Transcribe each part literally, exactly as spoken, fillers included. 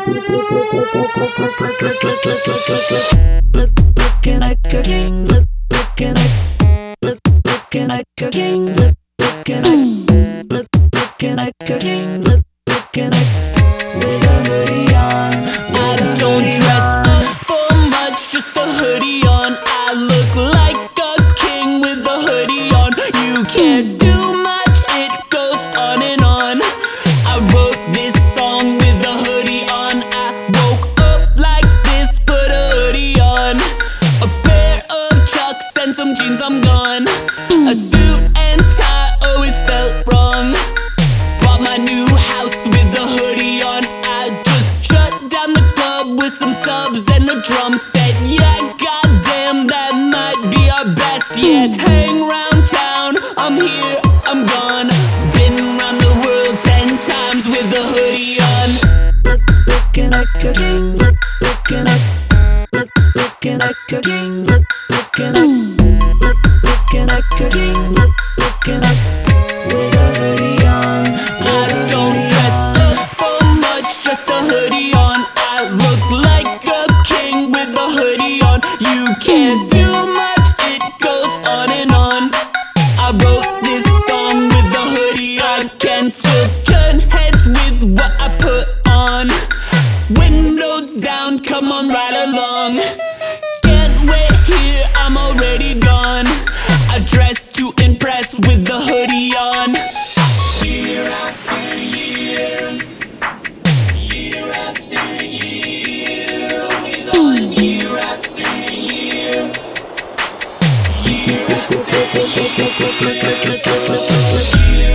Look, looking like a king. Look, looking like, look, looking like a king. Look, looking like, look, looking like a king. Look, looking like, with a hoodie on. I don't dress up for much, just a hoodie on. I look like a king with a hoodie on. You can't do much, it goes on and on. I wrote this song with a hoodie on. I woke up like this, put a hoodie on. A pair of chucks and some jeans, I'm gone. A suit and tie always felt wrong. Bought my new house with a hoodie on. I just shut down the club with some subs and a drum set. Yeah, goddamn, that might be our best yet. Hang round town, I'm here, I'm gone. Been around the world ten times with a hoodie on. Look, looking like a king. Look, looking like, look, looking like a king. Look, looking like, look, looking like a king. Look, looking like, with a hoodie on. I don't dress up for much, just a hoodie on. I look like a king with a hoodie on. You can't do much, it goes on and on. I wrote this song with a hoodie on. Can still turn heads with what I put on. Windows down, come on right along. Can't wait here, I'm already gone. I dress to impress with the hoodie on. Year after year, year after year, always on. Year after year, year after year, year after year,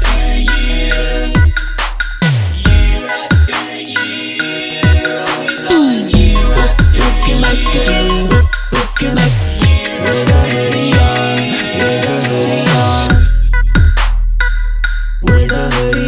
year after year, always on. Year after Looking like a king. Look, looking like, with a hoodie on. With a hoodie on. With a hoodie